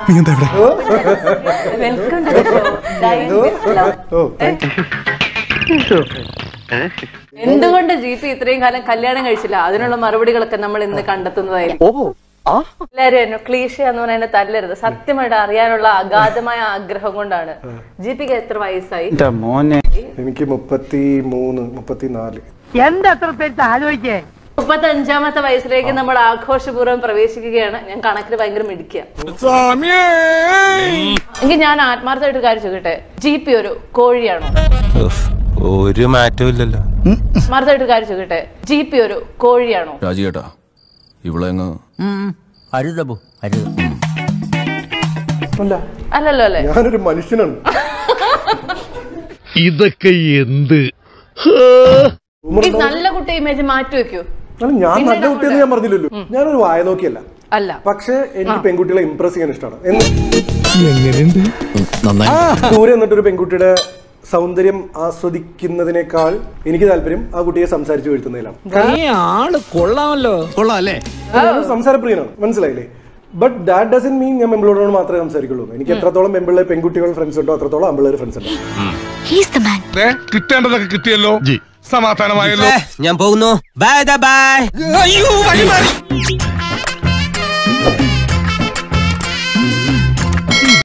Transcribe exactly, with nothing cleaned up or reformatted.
നീ എന്താ ഇവിടെ? വെൽക്കം ടു എന്തുകൊണ്ട് ജി പി ഇത്രയും കാലം കല്യാണം കഴിച്ചില്ല? അതിനുള്ള മറുപടികളൊക്കെ നമ്മൾ ഇന്ന് കണ്ടെത്തുന്നതായിരിക്കും. എല്ലാരും ക്ലീഷ എന്ന് പറയുന്നത് തല്ലരുത്. സത്യമായിട്ട് അറിയാനുള്ള അഗാധമായ ആഗ്രഹം കൊണ്ടാണ്. ജി പിക്ക് എത്ര വയസ്സായി? എനിക്ക് മുപ്പത്തി മൂന്ന് മുപ്പത്തിനാല്. ആലോചിക്കേ മുപ്പത്തി അഞ്ചാമത്തെ വയസ്സിലേക്ക് നമ്മൾ ആഘോഷപൂർവ്വം പ്രവേശിക്കുകയാണ്. ഞാൻ കണക്കിൽ ഭയങ്കര മിടിക്കുക. എങ്കിൽ ഞാൻ ആത്മാർത്ഥമായിട്ട് കാര്യം ചോദിക്കട്ടെ, ജി പി ഒരു കോഴിയാണോ? ഒരു മാറ്റവും ഇല്ലല്ലോ. ആത്മാർത്ഥമായിട്ട് കാര്യം ചോദിക്കട്ടെ, ജി പി ഒരു കോഴിയാണോ? രാജിയേട്ടാ ഇവിടെ അല്ലല്ലോ അല്ലേ? ഞാനൊരു മനുഷ്യനാണ്. ഇതൊക്കെ എന്ത് നല്ല കുട്ടി ഇമേജ് മാറ്റി വെക്കൂ. ഞാൻ നല്ല കുട്ടിയെന്ന് ഞാൻ പറഞ്ഞില്ലല്ലോ. ഞാനൊരു വായ നോക്കിയല്ല. അല്ല, പക്ഷെ എനിക്ക് പെൺകുട്ടികളെ ഇംപ്രസ് ചെയ്യാൻ ഇഷ്ടമാണ്. ദൂരെ നിന്നിട്ടൊരു പെൺകുട്ടിയുടെ സൗന്ദര്യം ആസ്വദിക്കുന്നതിനേക്കാൾ എനിക്ക് താല്പര്യം ആ കുട്ടിയെ സംസാരിച്ചു വീഴ്ത്തുന്നതിലാണ്. സംസാരപ്രിയനാണ്, മനസ്സിലായില്ലേ? ബട്ട് ദാറ്റ് ഡസൻ മീൻ ഞാൻ പെമ്പിളോട് മാത്രമേ സംസാരിക്കുള്ളൂ. എനിക്ക് എത്രത്തോളം പെമ്പിളെ പെൺകുട്ടികൾ ഫ്രണ്ട്സ് ഉണ്ടോ അത്രത്തോളം അമ്പിള്ളേർ ഫ്രണ്ട്സ് ഉണ്ടോ. കിട്ടേണ്ടതൊക്കെ കിട്ടിയല്ലോ, സമാധാനമായല്ലോ. ഞാൻ പോകുന്നു. Bye by.